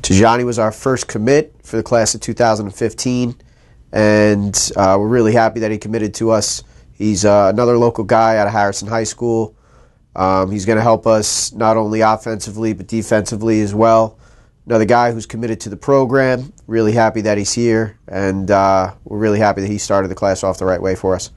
Tijani was our first commit for the class of 2015, and we're really happy that he committed to us. He's another local guy out of Harrison High School. He's going to help us not only offensively but defensively as well. Another guy who's committed to the program. Really happy that he's here, and we're really happy that he started the class off the right way for us.